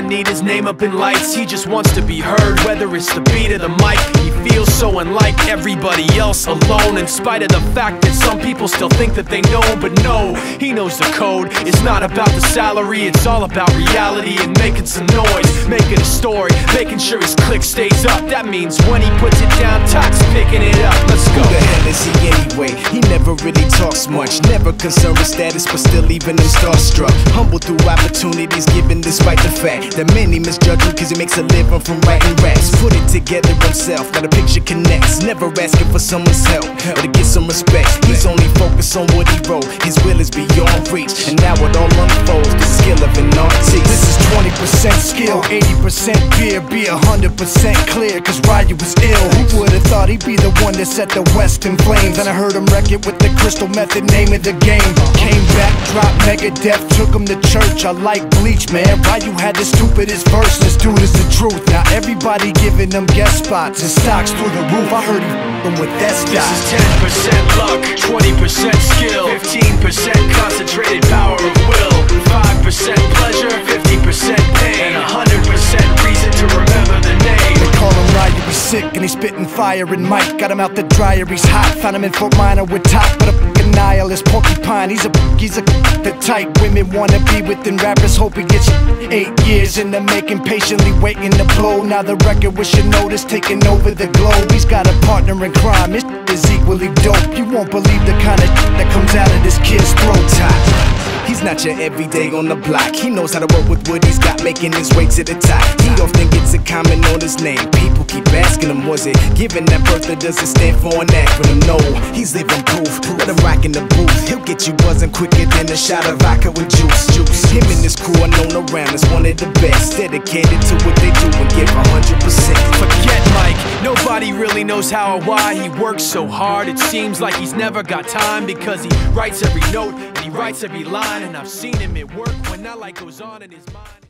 need his name up in lights. He just wants to be heard, whether it's the beat or the mic. He feels so unlike everybody else, alone, in spite of the fact that some people still think that they know. But no, he knows the code. It's not about the salary, it's all about reality and making some noise, making a story, making sure his click stays up. That means when he puts it down, Tox picking it up. Let's go. Who the hell is he anyway? He never really talks much, never concerned with status, but still leaving him starstruck. Humble through opportunities given despite the fact that many misjudge him cause he makes a living from writing raps. Put it together himself, now the picture connects, never asking for someone's help or to get some respect. He's only focused on what he wrote, his will is beyond reach, and now it all unfolds, the skill of an artist. This is 20% skill, 80% fear, be 100% clear, cause Ryu was ill. Who would've thought he'd be the one that set the West in flames? And I heard him wreck it with the Crystal Method, name of the game. Came back, dropped Megadeth, took him to church. I like Bleach, man. Ryu had the stupidest verse, this dude is the truth. Now everybody giving them guest spots and stocks through the roof. I heard he f***ing with that stock. This is 10% luck, 20% skill, 15% concentrated power of will, 5% pleasure, 50% pain, and 100% reason to remember the name. They call him Ryu, he's sick and he's spitting fire. And Mike got him out the dryer, he's hot. Found him in Fort Minor with Top, but a f***ing nihilist porcupine. He's the type women wanna be within rappers. Hope he gets 8 years in the making, patiently waiting to blow. Now the record with Shinoda's taking over the globe. He's got a partner in crime, his is equally dope. You won't believe the kind of that comes out of this kid's throat. He's not your everyday on the block. He knows how to work with what he's got, making his way to the top. He often gets a comment on his name. People keep asking him, was it given that birth that doesn't stand for an acronym? No, he's living proof. Let him rock in the booth. He'll get you buzzing quicker than a shot of vodka with juice. Him and his crew are known around as one of the best, dedicated to what they do and give 100%. Forget Mike, nobody really knows how or why he works so hard. It seems like he's never got time, because he writes every note and he writes every line. And I've seen him at work when that light goes on in his mind.